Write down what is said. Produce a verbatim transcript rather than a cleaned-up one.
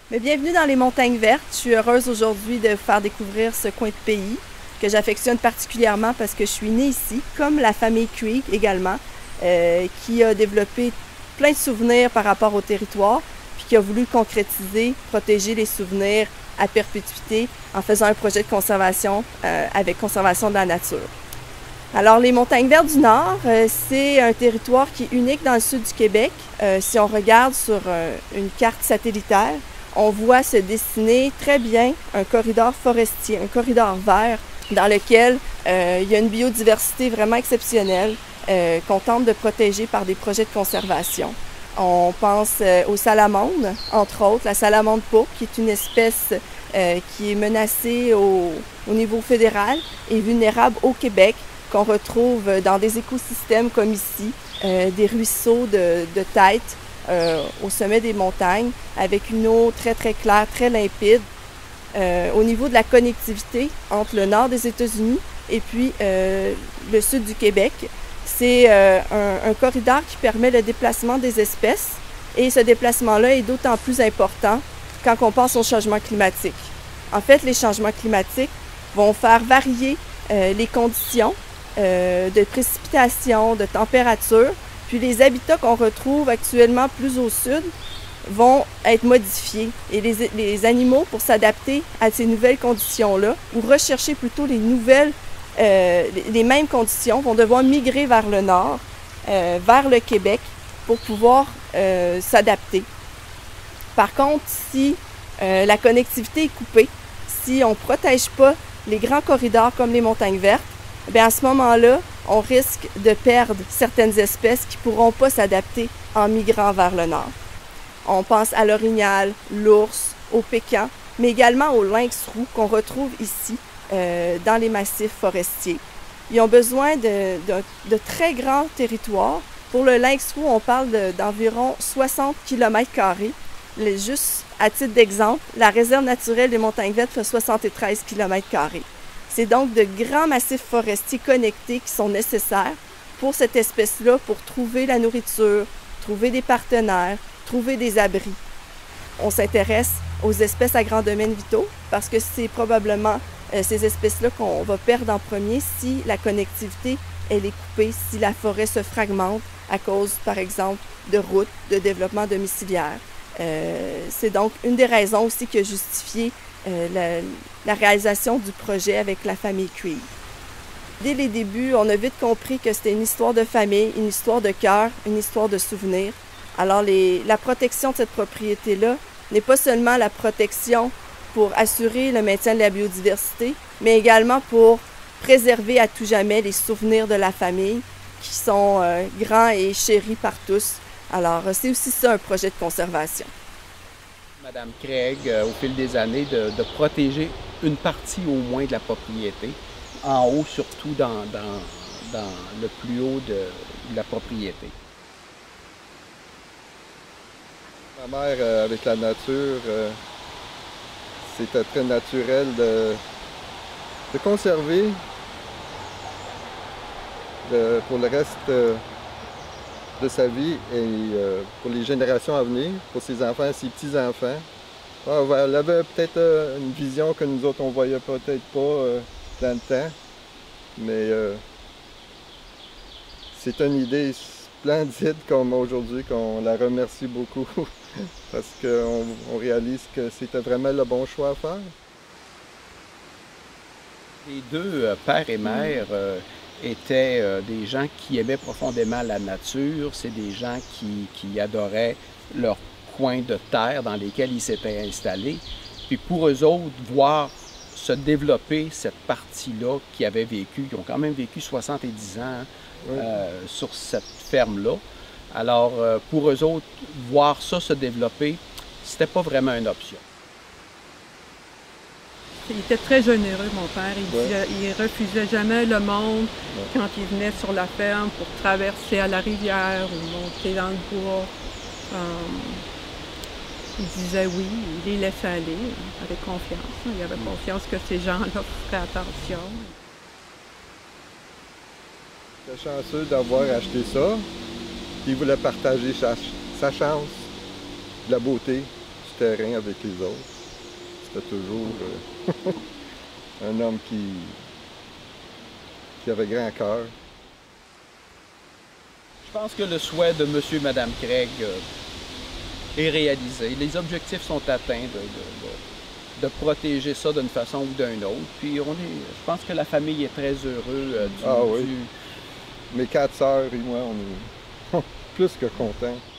Mais bienvenue dans les Montagnes Vertes. Je suis heureuse aujourd'hui de vous faire découvrir ce coin de pays que j'affectionne particulièrement parce que je suis née ici, comme la famille Creek également, euh, qui a développé plein de souvenirs par rapport au territoire, puis qui a voulu concrétiser, protéger les souvenirs à perpétuité en faisant un projet de conservation euh, avec conservation de la nature. Alors, les Montagnes Vertes du Nord, euh, c'est un territoire qui est unique dans le sud du Québec. Euh, si on regarde sur euh, une carte satellitaire, on voit se dessiner très bien un corridor forestier, un corridor vert, dans lequel euh, il y a une biodiversité vraiment exceptionnelle euh, qu'on tente de protéger par des projets de conservation. On pense euh, aux salamandes, entre autres, la salamande pourpre, qui est une espèce euh, qui est menacée au, au niveau fédéral et vulnérable au Québec, qu'on retrouve dans des écosystèmes comme ici, euh, des ruisseaux de, de tête euh, au sommet des montagnes, avec une eau très très claire, très limpide. Euh, au niveau de la connectivité entre le nord des États-Unis et puis euh, le sud du Québec, c'est euh, un, un corridor qui permet le déplacement des espèces et ce déplacement-là est d'autant plus important quand on pense au changement climatique. En fait, les changements climatiques vont faire varier euh, les conditions euh, de précipitation, de température, puis les habitats qu'on retrouve actuellement plus au sud vont être modifiés et les, les animaux, pour s'adapter à ces nouvelles conditions-là ou rechercher plutôt les nouvelles, euh, les, les mêmes conditions, vont devoir migrer vers le nord, euh, vers le Québec pour pouvoir euh, s'adapter. Par contre, si euh, la connectivité est coupée, si on ne protège pas les grands corridors comme les Montagnes Vertes, bien à ce moment-là, on risque de perdre certaines espèces qui ne pourront pas s'adapter en migrant vers le nord. On pense à l'orignal, l'ours, au pécan, mais également au lynx roux qu'on retrouve ici euh, dans les massifs forestiers. Ils ont besoin de, de, de très grands territoires. Pour le lynx roux, on parle d'environ soixante kilomètres carrés. Juste à titre d'exemple, la réserve naturelle des Montagnes Vertes fait soixante-treize kilomètres carrés. C'est donc de grands massifs forestiers connectés qui sont nécessaires pour cette espèce-là, pour trouver la nourriture, trouver des partenaires, trouver des abris. On s'intéresse aux espèces à grands domaines vitaux parce que c'est probablement euh, ces espèces-là qu'on va perdre en premier si la connectivité elle est coupée, si la forêt se fragmente à cause, par exemple, de routes, de développement domiciliaire. Euh, c'est donc une des raisons aussi qui a justifié euh, la, la réalisation du projet avec la famille Creek. Dès les débuts, on a vite compris que c'était une histoire de famille, une histoire de cœur, une histoire de souvenirs. Alors, les, la protection de cette propriété-là n'est pas seulement la protection pour assurer le maintien de la biodiversité, mais également pour préserver à tout jamais les souvenirs de la famille qui sont euh, grands et chéris par tous. Alors, c'est aussi ça un projet de conservation. Madame Craig, euh, au fil des années, de, de protéger une partie au moins de la propriété, en haut surtout dans, dans, dans le plus haut de, de la propriété. Ma mère, euh, avec la nature, euh, c'était très naturel de, de conserver de, pour le reste euh, de sa vie et euh, pour les générations à venir, pour ses enfants et ses petits-enfants. Ah, elle avait peut-être euh, une vision que nous autres on ne voyait peut-être pas euh, dans le temps, mais euh, c'est une idée splendide comme aujourd'hui, qu'on la remercie beaucoup. Parce qu'on on réalise que c'était vraiment le bon choix à faire. Les deux, euh, père et mère, euh, étaient euh, des gens qui aimaient profondément la nature. C'est des gens qui, qui adoraient leur coin de terre dans lesquels ils s'étaient installés. Puis pour eux autres, voir se développer cette partie-là qui avait vécu, qui ont quand même vécu soixante-dix ans oui. euh, sur cette ferme-là. Alors, euh, pour eux autres, voir ça se développer, c'était pas vraiment une option. Il était très généreux, mon père. Il, ouais. disait, il refusait jamais le monde ouais. quand il venait sur la ferme pour traverser à la rivière ou monter dans le bois. Um, il disait oui, il les laissait aller avec confiance. Il avait confiance que ces gens-là feraient attention. J'étais chanceux d'avoir acheté ça. Il voulait partager sa, sa chance, de la beauté, du terrain avec les autres. C'était toujours euh, un homme qui, qui avait grand cœur. Je pense que le souhait de monsieur et madame Craig euh, est réalisé. Les objectifs sont atteints de, de, de, de protéger ça d'une façon ou d'une autre. Puis on est, je pense que la famille est très heureux euh, du, Ah oui. du... Mes quatre sœurs et moi, on est plus que contents.